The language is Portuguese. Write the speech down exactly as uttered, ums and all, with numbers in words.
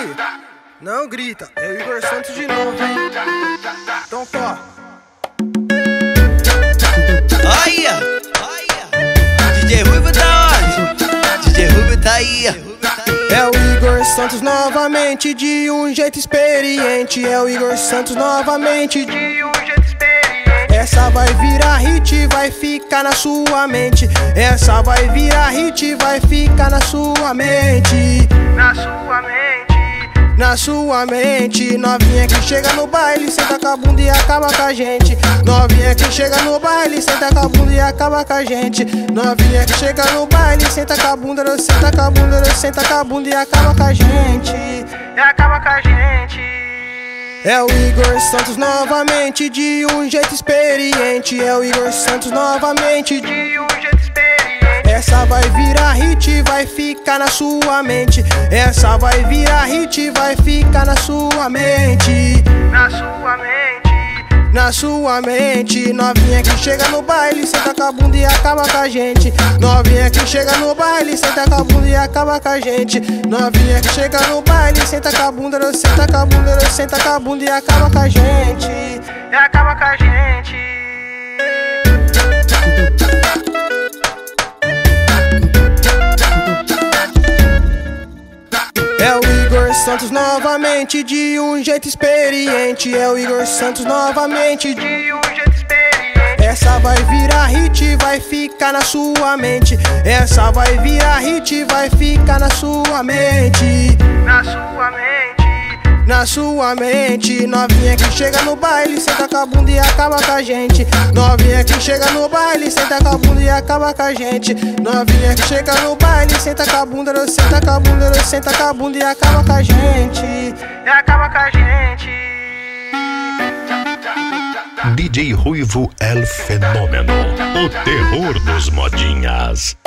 Ih, não grita, é o Igor Santos de novo, hein? Então tó. Olha, olha, D J Ruivo tá onde? D J Ruivo tá aí. É o Igor Santos novamente, de um jeito experiente. É o Igor Santos novamente, de um jeito experiente. Essa vai virar hit, vai ficar na sua mente. Essa vai virar hit, vai ficar na sua mente. Na sua mente. Na sua mente. Novinha que chega no baile, senta com a bunda e acaba com a gente. Novinha que chega no baile, senta com a bunda e acaba com a gente. Novinha que chega no baile, senta com a bunda, senta com a bunda, senta com a bunda e acaba com a gente. E acaba com a gente. É o Igor Santos novamente, de um jeito experiente. É o Igor Santos novamente, de um jeito experiente. Essa vai virar hit, vai ficar na sua mente. Essa vai virar hit, vai ficar na sua mente. Na sua mente. Na sua mente. Novinha que chega no baile, senta com a bunda e acaba com a gente. Novinha que chega no baile, senta com a bunda e acaba com a gente. Novinha que chega no baile, senta com a bunda, senta com a bunda, senta com a bunda e acaba com a gente. E acaba com a gente. É o Igor Santos novamente, de um jeito experiente. É o Igor Santos novamente, de um jeito experiente. Essa vai virar hit, vai ficar na sua mente. Essa vai virar hit, vai ficar na sua mente. Na sua mente. Na sua mente. Novinha que chega no baile, senta com a bunda e acaba com a gente. Novinha que chega no baile, senta com a bunda e acaba com a gente. Novinha que chega no baile, senta com a bunda, senta com a bunda, senta com a bunda e acaba com a gente. E acaba com a gente. D J Ruivo El Fenômeno, o terror dos modinhas.